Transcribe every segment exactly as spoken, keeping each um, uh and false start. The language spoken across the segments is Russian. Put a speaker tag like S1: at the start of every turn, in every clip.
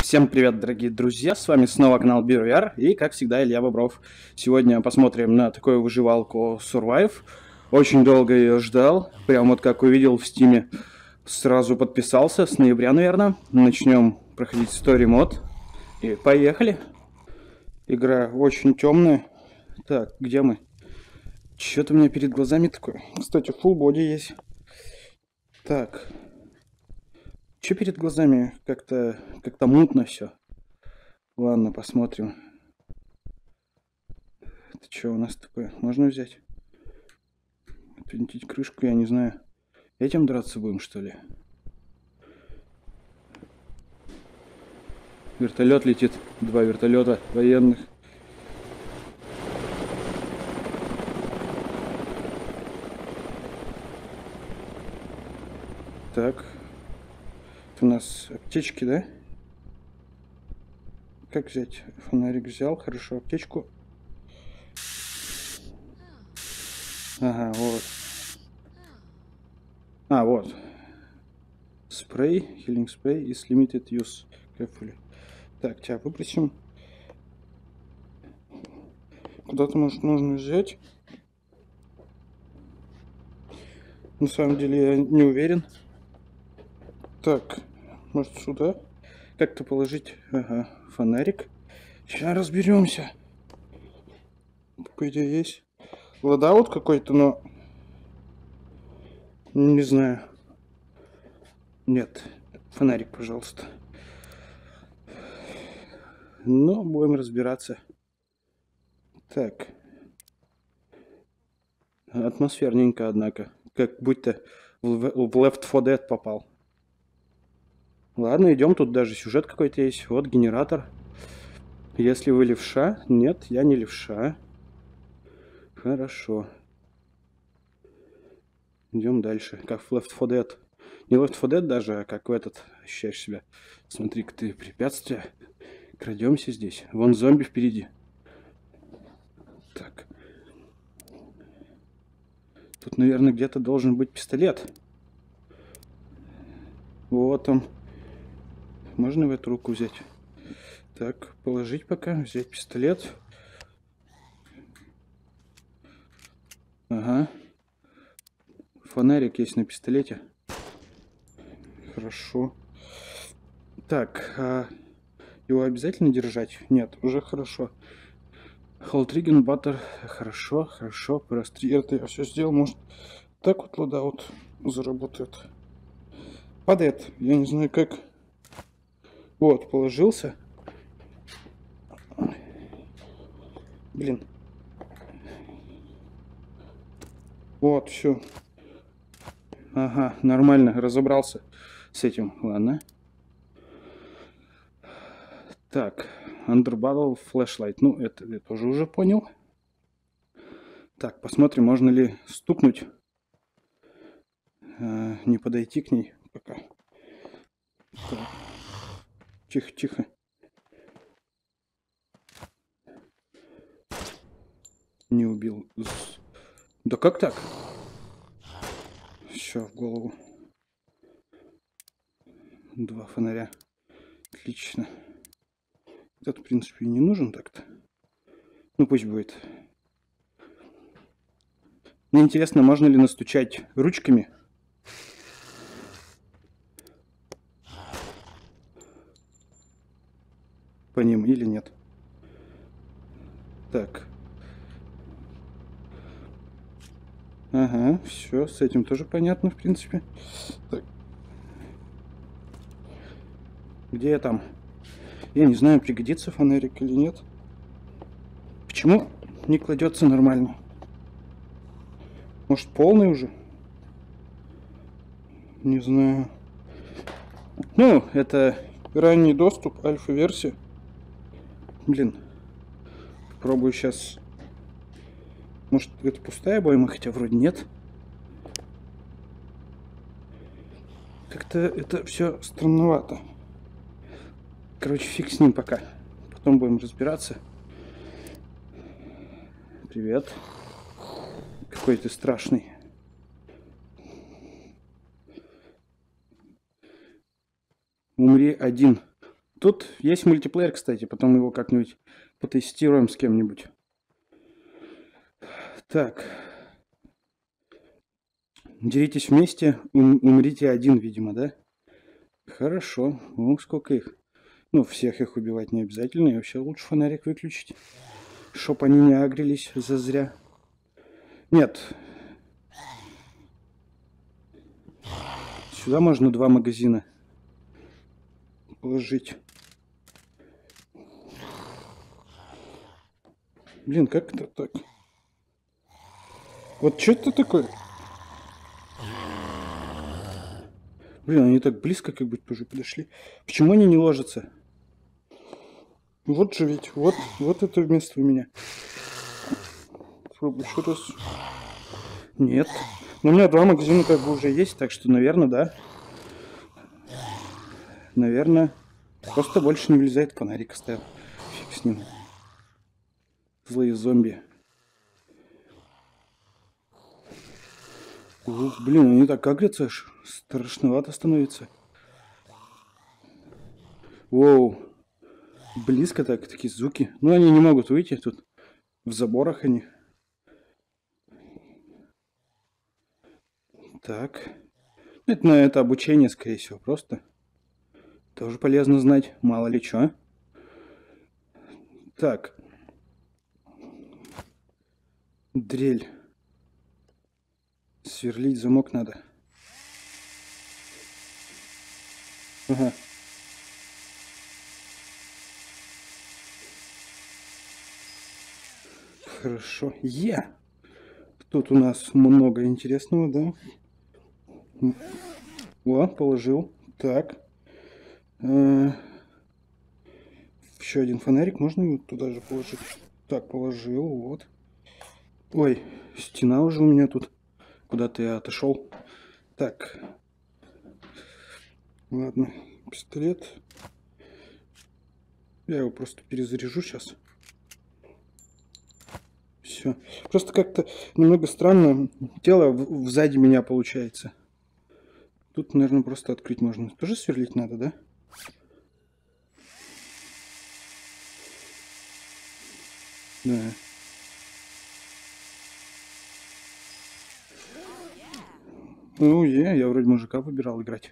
S1: Всем привет, дорогие друзья, с вами снова канал BioVR и, как всегда, Илья Бобров. Сегодня посмотрим на такую выживалку Survive. Очень долго ее ждал, прям вот как увидел в стиме, сразу подписался, с ноября, наверное. Начнем проходить Story мод и поехали. Игра очень темная. Так, где мы? Что-то у меня перед глазами такое. Кстати, full body есть. Так. Че перед глазами? Как-то как-то мутно все. Ладно, посмотрим. Это что у нас такое? Можно взять? Отвинтить крышку, я не знаю. Этим драться будем, что ли? Вертолет летит. Два вертолета военных. Так. Это у нас аптечки, да? Как взять? Фонарик взял. Хорошо, аптечку. Ага, вот. А, вот. Спрей, healing spray is limited use. Carefully. Так, тебя выбросим. Куда-то, может, нужно взять. На самом деле я не уверен. Так, может сюда как-то положить. Ага, фонарик. Сейчас разберемся. По идее есть. Лодаут какой-то, но не знаю. Нет, фонарик, пожалуйста. Но будем разбираться. Так. Атмосферненько, однако. Как будто в Left four Dead попал. Ладно, идем. Тут даже сюжет какой-то есть. Вот генератор. Если вы левша. Нет, я не левша. Хорошо. Идем дальше. Как в Left four Dead. Не Left four Dead даже, а как в этот ощущаешь себя. Смотри-ка ты, препятствия. Крадемся здесь. Вон зомби впереди. Так. Тут, наверное, где-то должен быть пистолет. Вот он. Можно в эту руку взять? Так, положить пока. Взять пистолет. Ага. Фонарик есть на пистолете. Хорошо. Так, а его обязательно держать? Нет, уже хорошо. Холтриген, баттер. Хорошо, хорошо. Просто это я все сделал. Может, так вот лодаут заработает. Падает. Я не знаю как. Вот, положился. Блин. Вот, все. Ага, нормально, разобрался с этим. Ладно. Так, Underbarrel Flashlight. Ну, это я тоже уже понял. Так, посмотрим, можно ли стукнуть. А, не подойти к ней пока. Так. Тихо, тихо. Не убил. Да как так? Все, в голову. Два фонаря. Отлично. Этот, в принципе, не нужен так-то. Ну, пусть будет. Мне интересно, можно ли настучать ручками? По ним или нет? Так. Ага, все, с этим тоже понятно, в принципе. Так. Где я там? Я не знаю, пригодится фонарик или нет. Почему не кладется нормально? Может, полный уже? Не знаю. Ну, это ранний доступ, альфа-версия. Блин. Попробую сейчас. Может, это пустая обойма, хотя вроде нет. Как-то это все странновато. Короче, фиг с ним пока. Потом будем разбираться. Привет. Какой ты страшный. Умри один. Тут есть мультиплеер, кстати, потом его как-нибудь потестируем с кем-нибудь. Так. Деритесь вместе, ум умрите один, видимо, да? Хорошо. Ну, сколько их? Ну, всех их убивать не обязательно. И вообще лучше фонарик выключить. Чтоб они не агрились зазря. Нет. Сюда можно два магазина положить. Блин, как это так? Вот что это такое? Блин, они так близко как будто уже подошли. Почему они не ложатся? Вот же ведь, вот, вот это место у меня. Попробуй еще раз. Нет. Но у меня два магазина как бы уже есть, так что, наверное, да. Наверное, просто больше не влезает, фонарик оставил. Фиг с ним. Злые зомби. Ух, блин, они так агрятся аж. Страшновато становится. Воу. Близко так, такие звуки. Ну, они не могут выйти тут. В заборах они. Так. Это, ну, это обучение, скорее всего, просто. Тоже полезно знать. Мало ли что. Так. Дрель. Сверлить замок надо. Ага. Хорошо. Е! Тут у нас много интересного, да? О, положил. Так. Э, еще один фонарик. Можно его туда же положить? Так, положил. Вот. Ой, стена уже у меня тут. Куда-то я отошел. Так. Ладно. Пистолет. Я его просто перезаряжу сейчас. Все. Просто как-то немного странно. Тело сзади меня получается. Тут, наверное, просто открыть можно. Тоже сверлить надо, да? Да. Ну, е, я вроде мужика выбирал играть.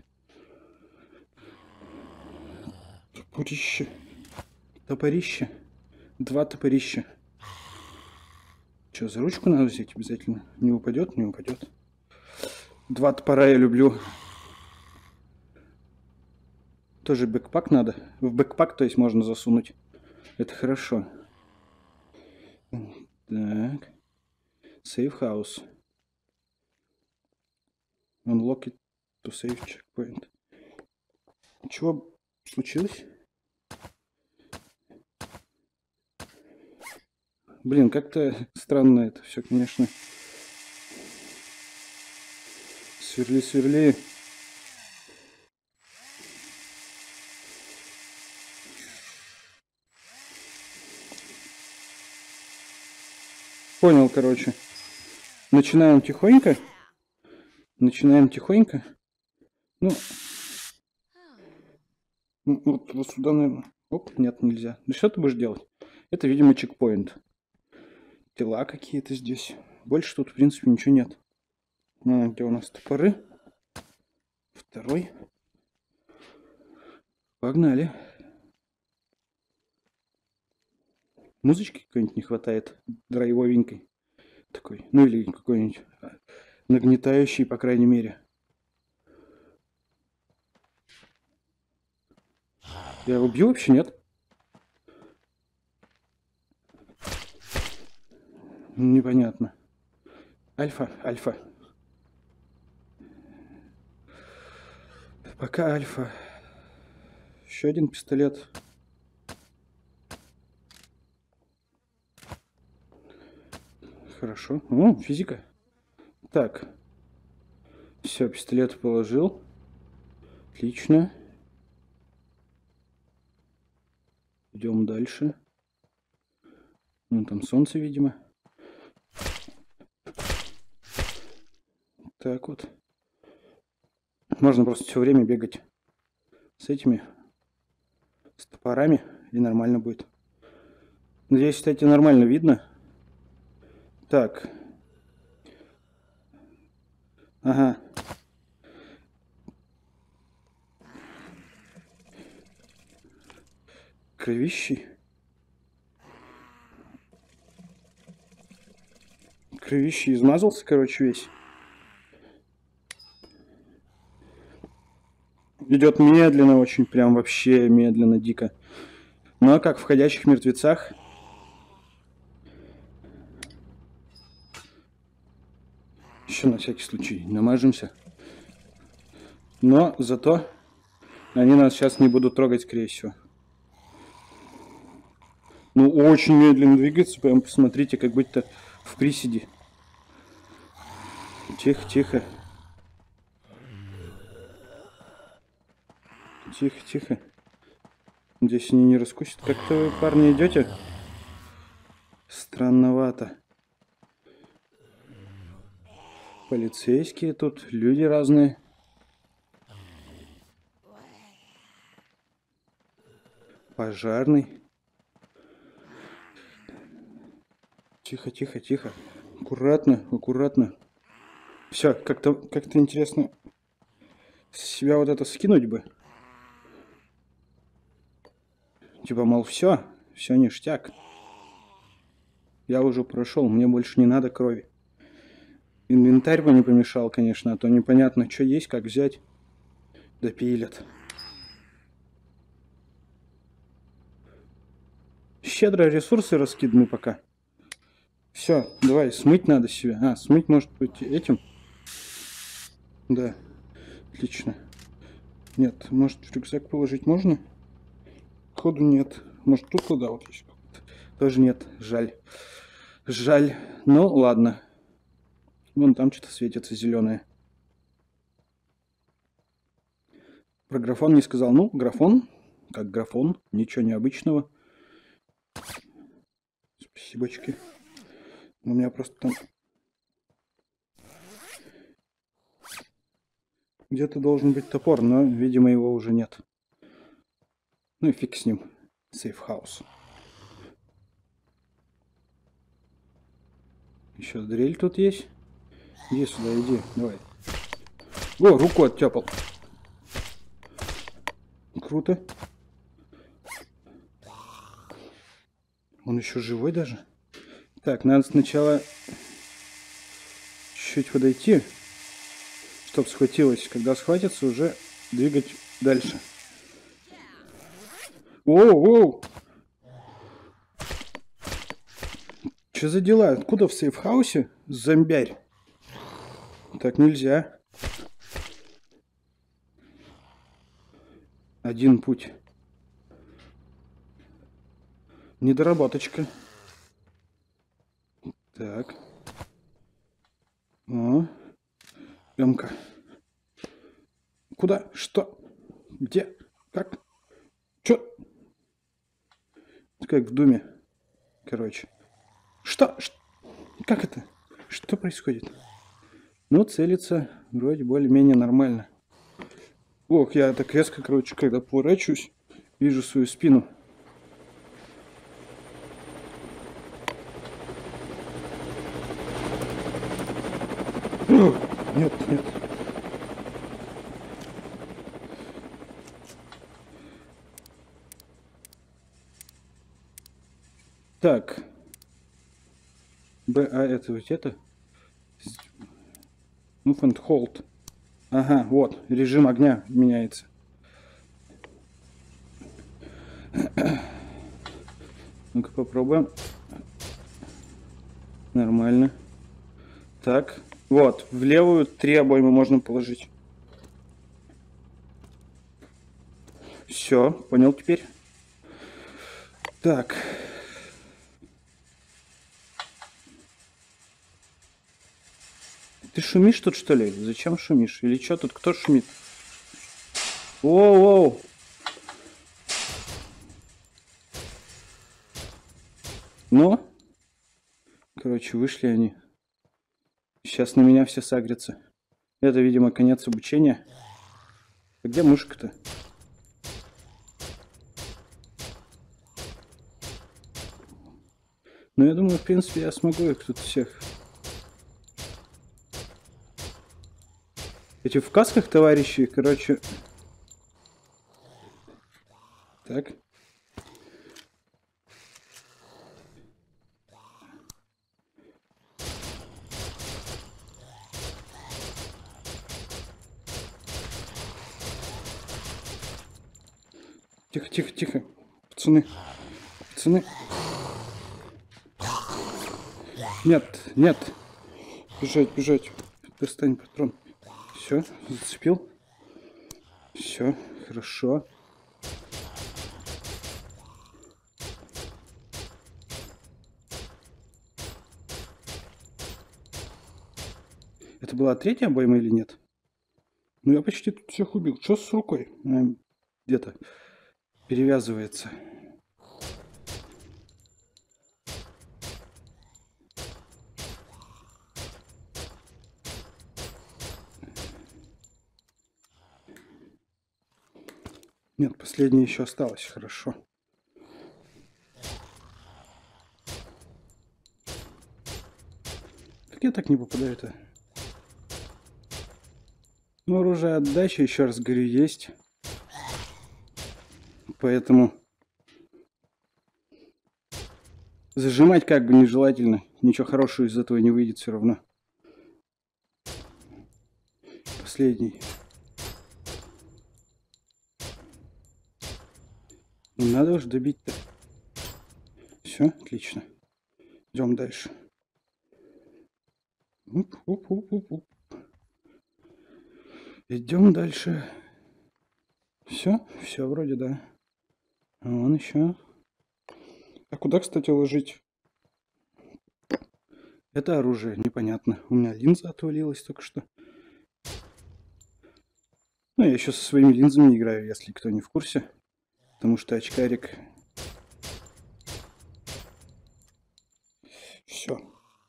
S1: Топорище. Топорище. Два топорища. Что, за ручку надо взять обязательно? Не упадет? Не упадет. Два топора я люблю. Тоже бэкпак надо. В бэкпак, то есть, можно засунуть. Это хорошо. Так. Save house. Unlock it to save checkpoint. Чего случилось? Блин, как-то странно это все, конечно. Сверли, сверли. Понял, короче. Начинаем тихонько. Начинаем тихонько. Ну, вот, вот сюда, наверное. Оп, нет, нельзя. Ну что ты будешь делать? Это, видимо, чекпоинт. Тела какие-то здесь. Больше тут, в принципе, ничего нет. А, где у нас топоры? Второй. Погнали. Музычки какой-нибудь не хватает. Драйвовенькой. Такой. Ну или какой-нибудь нагнетающий, по крайней мере. Я его бью вообще, нет? Непонятно. Альфа, альфа. Пока альфа. Еще один пистолет. Хорошо. О, физика. Так. Все, пистолет положил. Отлично. Идем дальше. Ну, там солнце, видимо. Так вот. Можно просто все время бегать с этими. С топорами, и нормально будет. Надеюсь, кстати, нормально видно. Так. Ага. Кровищий. Кровищий измазался, короче, весь. Идет медленно очень, прям вообще медленно, дико. Но как в «Ходячих мертвецах». Еще на всякий случай намажемся. Но зато они нас сейчас не будут трогать, скорее всего. Ну, очень медленно двигается. Прям посмотрите, как будто в приседе. Тихо, тихо. Тихо, тихо. Надеюсь, они не раскусят. Как-то вы, парни, идете? Странновато. Полицейские тут, люди разные. Пожарный. Тихо, тихо, тихо. Аккуратно, аккуратно. Все, как-то как-то интересно с себя вот это скинуть бы. Типа, мол, все, все ништяк. Я уже прошел, мне больше не надо крови. Инвентарь бы не помешал, конечно, а то непонятно, что есть, как взять. Допилят. Щедро ресурсы раскиданы пока. Все, давай, смыть надо себя. А, смыть может быть этим? Да, отлично. Нет, может в рюкзак положить можно? Ходу нет. Может тут туда вот есть? Тоже нет, жаль. Жаль. Ну, ладно. Вон там что-то светится зеленое. Про графон не сказал. Ну, графон, как графон, ничего необычного. Спасибочки. У меня просто там... Где-то должен быть топор, но, видимо, его уже нет. Ну и фиг с ним. Сейф-хаус. Еще дрель тут есть. Иди сюда, иди, давай. О, руку оттяпал. Круто. Он еще живой даже. Так, надо сначала чуть-чуть подойти, чтобы схватилось. Когда схватится, уже двигать дальше. Оу, оу! Что за дела? Откуда в сейфхаусе зомбярь? Так нельзя. Один путь. Недоработочка. Так. О. Эмка. Куда? Что? Где? Как? Чё? Как в Думе. Короче. Что? Ш... Как это? Что происходит? Ну, целится вроде более-менее нормально. Ох, я так резко, короче, когда поворачиваюсь, вижу свою спину. Нет, нет. Так. Б, а это вот это? Move and hold. Ага, вот, режим огня меняется. Ну-ка попробуем. Нормально. Так, вот, в левую три обоймы можно положить. Все, понял теперь. Так. Ты шумишь тут, что ли? Зачем шумишь? Или что тут? Кто шумит? Воу-воу! Ну? Короче, вышли они. Сейчас на меня все сагрятся. Это, видимо, конец обучения. А где мышка-то? Но я думаю, в принципе, я смогу их тут всех. Эти в касках товарищи, короче... Так. Тихо, тихо, тихо. Пацаны. Пацаны. Нет, нет. Бежать, бежать. Достань патрон. Все, зацепил. Все, хорошо. Это была третья обойма или нет? Ну, я почти тут всех убил. Что с рукой? Где-то перевязывается. Нет, последняя еще осталась. Хорошо. Как я так не попадаю-то? Ну, оружие отдачи, еще раз говорю, есть. Поэтому зажимать как бы нежелательно. Ничего хорошего из этого не выйдет все равно. Последний. Надо уж добить-то. Все, отлично. Идем дальше. Уп, уп, уп, уп, уп. Идем дальше. Все, все вроде да. А вон еще. А куда, кстати, ложить? Это оружие, непонятно. У меня линза отвалилась только что. Ну, я еще со своими линзами играю, если кто не в курсе. Потому что очкарик... Все.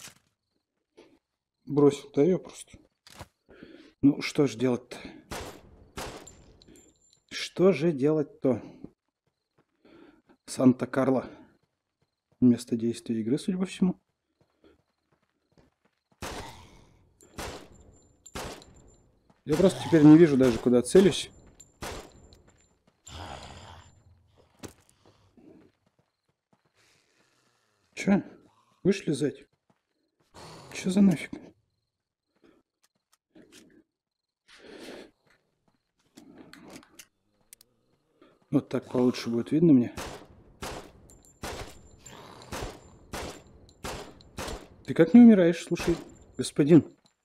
S1: Бросил, да, я просто. Ну, что ж делать-то? Что же делать-то? Санта-Карло. Место действия игры, судя по всему. Я просто теперь не вижу даже, куда целюсь. Че? Вышли лизать? Че за нафиг? Вот так получше будет видно мне. Ты как не умираешь, слушай, господин?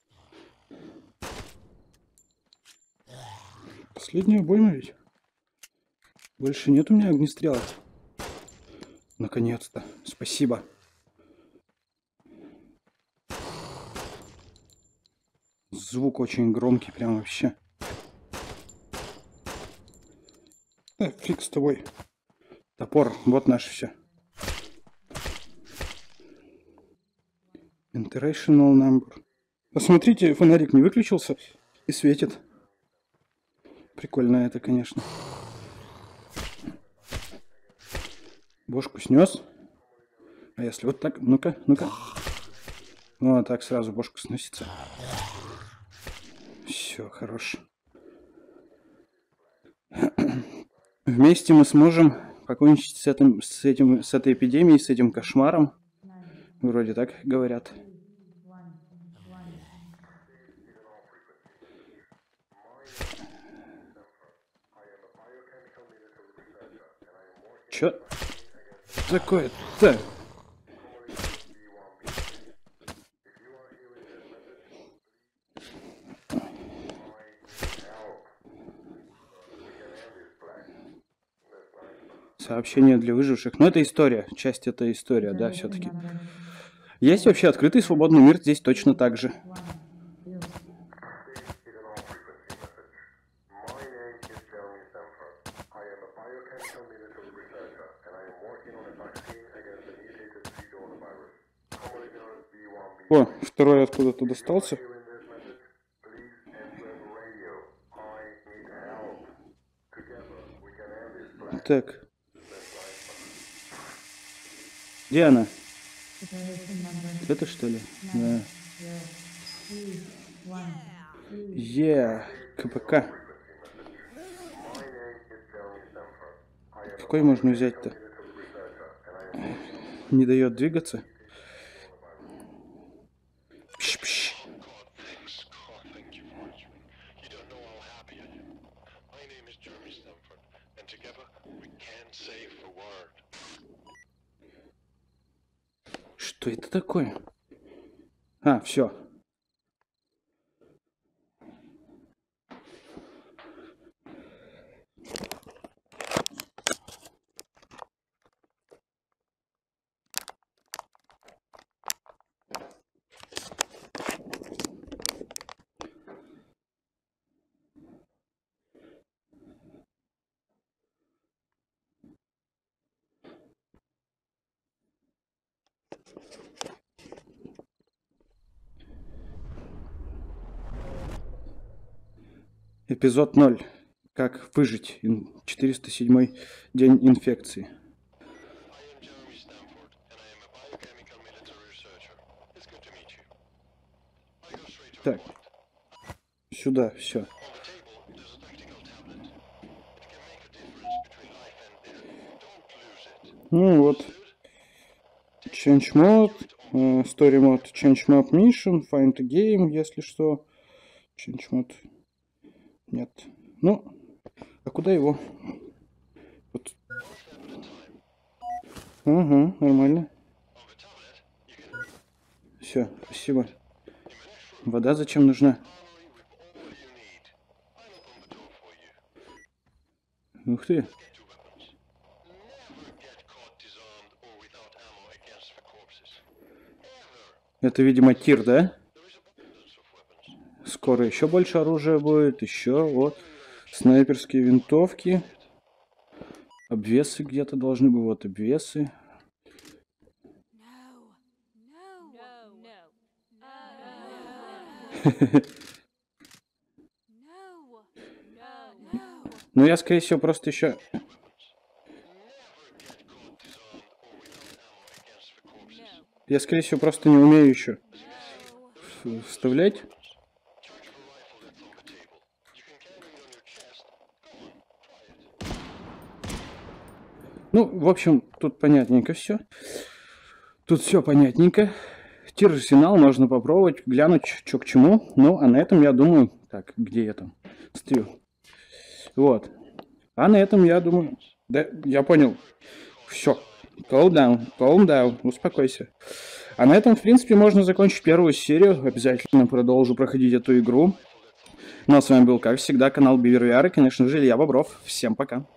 S1: Последняя обойма ведь. Больше нет у меня огнестрела. Наконец-то. Спасибо. Звук очень громкий, прям вообще. Да, фиг с тобой. Топор, вот наше все. International number. Посмотрите, фонарик не выключился и светит. Прикольно это, конечно. Бошку снес. А если вот так? Ну-ка, ну-ка. Вот так сразу бошку сносится. Все, хорош. Вместе мы сможем покончить с этим, с этим, с этой эпидемией, с этим кошмаром. Вроде так говорят. Чё такое-то? Сообщение для выживших. Но это история. Часть это история, да, все-таки. Есть вообще открытый свободный мир здесь точно так же. О, второй откуда-то достался. Так. Где она? Это что ли? Да. Е, КПК. Какой можно взять-то? Не дает двигаться. Пш-пш. Что это такое? А, все. Эпизод ноль. Как выжить. четыреста седьмой день инфекции. Так. Сюда, все. Ну вот. Change mode. Uh, story mode. Change map mission. Find a game, если что. Change mode. Нет. Ну, а куда его? Вот. Ага, нормально. Все, спасибо. Вода зачем нужна? Ух ты. Это, видимо, тир, да? Скоро еще больше оружия будет. Еще вот. Снайперские винтовки. Обвесы где-то должны быть. Вот обвесы. Ну, я, скорее всего, просто еще... Я, скорее всего, просто не умею еще вставлять. Ну, в общем, тут понятненько все. Тут все понятненько. Тир-арсенал можно попробовать, глянуть, что к чему. Ну, а на этом, я думаю... Так, где я там стою? Вот. А на этом, я думаю... Да, я понял. Все. Calm down, calm down, успокойся. А на этом, в принципе, можно закончить первую серию. Обязательно продолжу проходить эту игру. Ну, а с вами был, как всегда, канал BeaverVR и, конечно же, Илья Бобров. Всем пока.